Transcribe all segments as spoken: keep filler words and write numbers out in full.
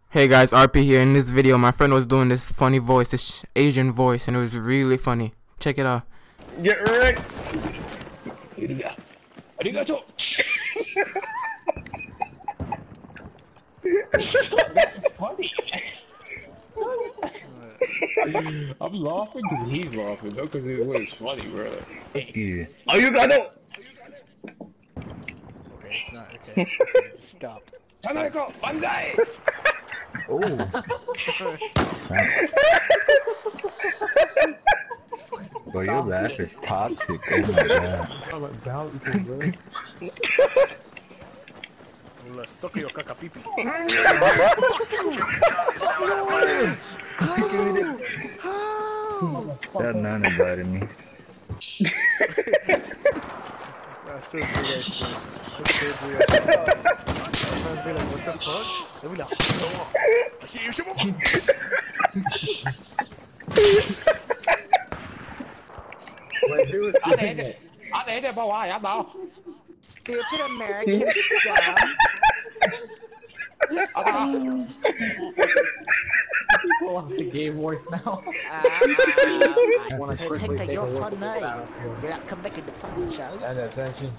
Hey guys, R P here. In this video, my friend was doing this funny voice, this Asian voice, and it was really funny. Check it out. Get wrecked! Arigato! Funny. I'm laughing because he's laughing, not because it was funny, bro. Arigato! Okay, it's not. Okay, okay stop. Tanaka, Bandai! Oh. Bro, your laugh is toxic. Oh my god. Suck your caca pipi. That none about me. I still do that shit. I still do that shit. I'll be like, what the fuck? I'll be like, oh, I see you, Shimo! Anh để đi, anh để đi bao ai, anh đâu? Stupid American scum! People want the gay voice now. Ah, ah, take that your fun night. You're not come back in the fucking show. And attention.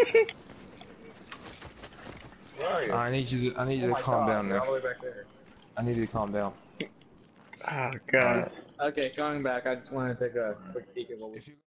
I need you to, I need you to Oh my calm God, down you're now. all the way back there. I need you to calm down. oh god. Okay, going back, I just wanted to take a quick peek at what we